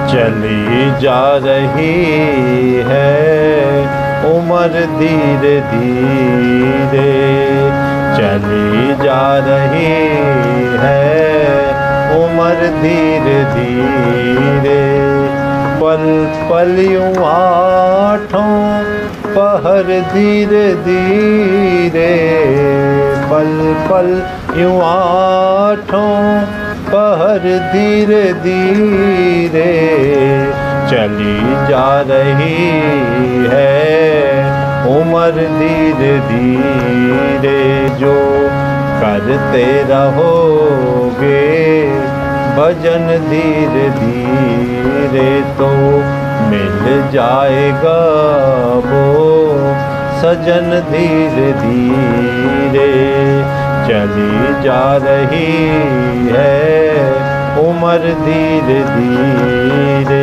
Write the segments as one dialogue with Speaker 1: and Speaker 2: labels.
Speaker 1: चली जा रही है उम्र धीरे धीरे, चली जा रही है उम्र धीरे धीरे। पल पल यूं आठों पहर धीरे धीरे, पल पल यूं आठों पहर धीरे धीरे। चली जा रही है उम्र धीरे धीरे। जो करते रहोगे भजन धीरे धीरे, तो मिल जाएगा वो सजन धीरे धीरे। चली जा रही है उम्र धीरे धीरे।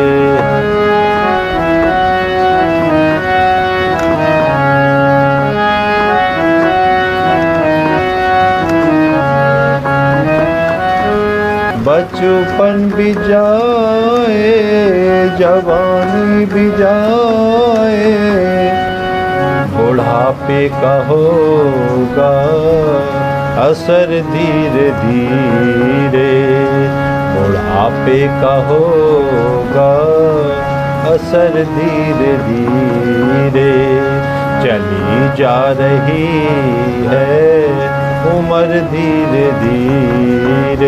Speaker 1: बचपन भी जाए जवानी भी जाए, बुढ़ापे का होगा असर धीरे धीरे। बुढ़ापे का होगा असर धीरे धीरे। चली जा रही है उम्र धीरे धीरे।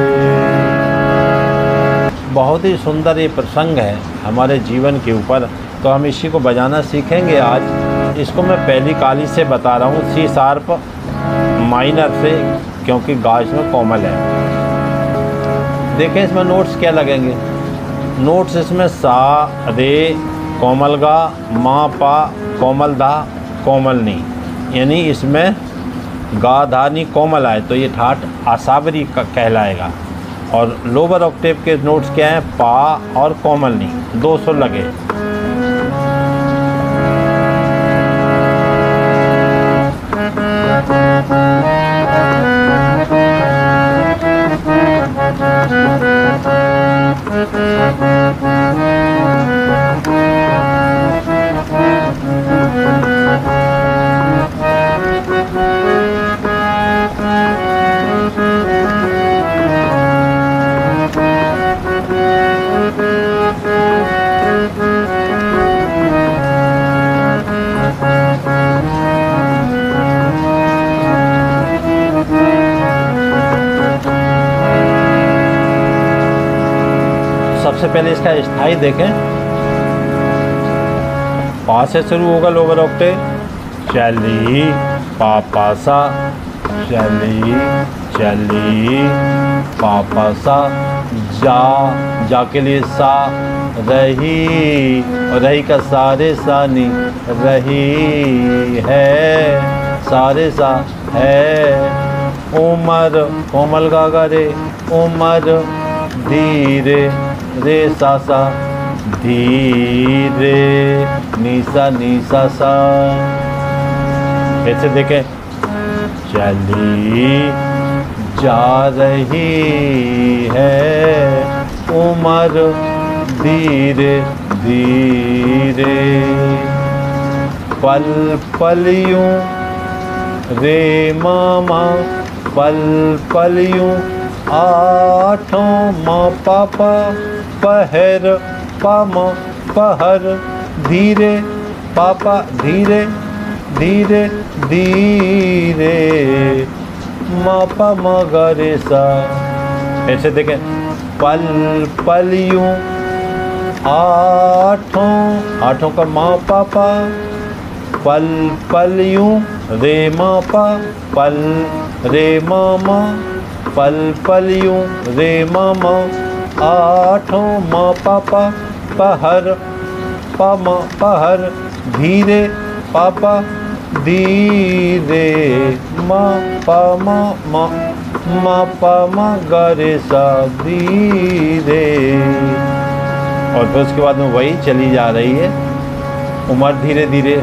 Speaker 1: बहुत ही सुंदर ये प्रसंग है हमारे जीवन के ऊपर, तो हम इसी को बजाना सीखेंगे आज। इसको मैं पहली काली से बता रहा हूँ, सी शार्प माइनर से, क्योंकि गा इसमें कोमल है। देखें इसमें नोट्स क्या लगेंगे। नोट्स इसमें सा रे कोमल गा, मा पा कोमल धा कोमल नी, यानी इसमें गा धा नी कोमल आए तो ये ठाट आसावरी का कहलाएगा। और लोअर ऑक्टेव के नोट्स क्या हैं, पा और कोमल नी, 200 लगे। सबसे पहले इसका स्थाई देखें। पा से शुरू होगा लोअर ऑक्टेव, चली पा पा सा, चली चली पा पा सा। जा के लिए सा, रही और रही का सारे सा नी, रही है सारे सा है। उमर कोमल गा रे, उमर धीरे रे सा सा, धीरे नीसा नीसा सा। ऐसे देखें, चली जा रही है उम्र धीरे धीरे। पल पल यूं रे मामा, पल पल यूं आठों माँ पापा, पहर पामा पहर, धीरे पापा धीरे धीरे धीरे, मापा मगरे सा। ऐसे देखें, पल पल यूं आठों का माँ पापा, पल पल यूं रे मापा, पल रे मामा, पल पल यूं रे मामा, आठों माँ पापा, पहर पामा पहर, धीरे पापा धीरे, माँ पा माँ पा मा गरे सा, धीरे। और फिर उसके बाद में वही चली जा रही है उम्र धीरे धीरे।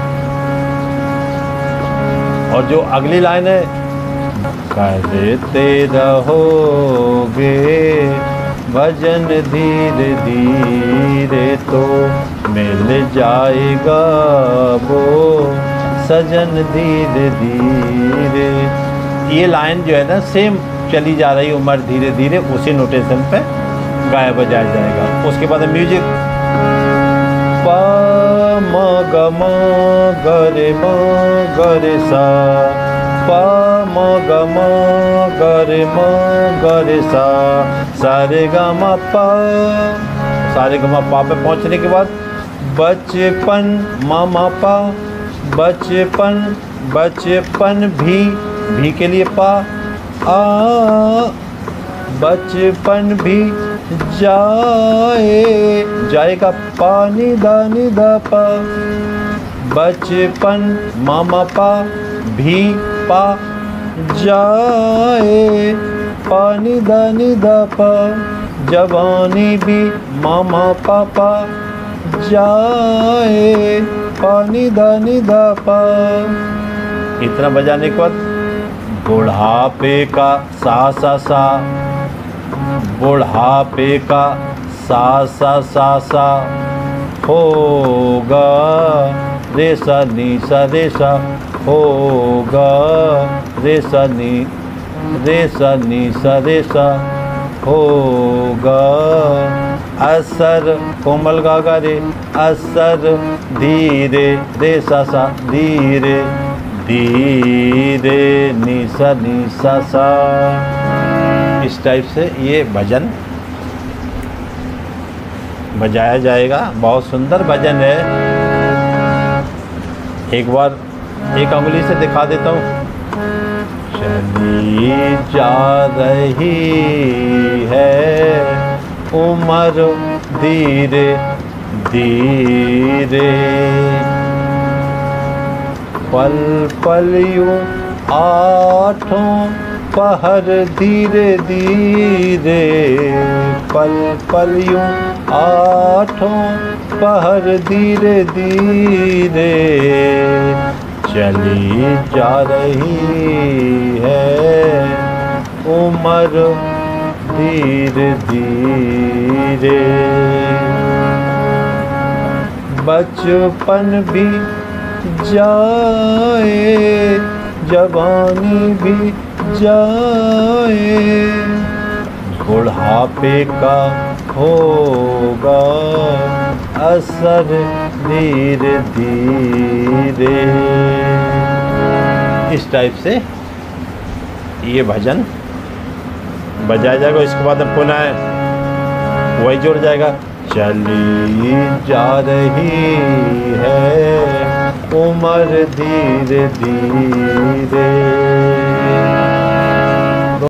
Speaker 1: और जो अगली लाइन है, करते रहोगे भजन धीरे धीरे तो मिल जाएगा वो सजन धीरे धीरे। ये लाइन जो है ना सेम चली जा रही उम्र धीरे धीरे उसी नोटेशन पे गाया बजाया जाएगा। उसके बाद म्यूजिक पा म ग म ग रे सा, पा म ग म ग रे सा, सा रे ग म पा, सा रे ग म पा पे पहुंचने के बाद बचपन म म पा, बचपन बचपन भी के लिए पा, आ बचपन भी जाए का पानी दानी दा पा, बचपन मामा पा भी पा जाए पानी दानी दा पा, जवानी भी मामा पापा जाए पानी दानी दा पा। इतना बजाने के बाद बुढ़ापे का सा सा सा, बुढ़ापे का सा सा सा सा होगा रे सा नी सा रे सा, होगा रे सा नी सा रे सा होगा। असर कोमल गा गा रे, असर धीरे रे सा सा धीरे धीरे नी सा सा। इस टाइप से ये भजन बजाया जाएगा। बहुत सुंदर भजन है। एक बार एक अंगुली से दिखा देता हूँ। चली जा रही है उम्र धीरे धीरे, पल पल यूं आठों पहर धीरे धीरे, पल पल यूं आठों पहर धीरे धीरे, चली जा रही है उम्र धीरे धीरे। बचपन भी जाए जवानी भी जाए, बुढ़ापे का होगा असर धीरे धीरे। इस टाइप से ये भजन बजाया जाएगा। इसके बाद पुनः वही जुड़ जाएगा। चली जा रही है उम्र धीरे धीरे,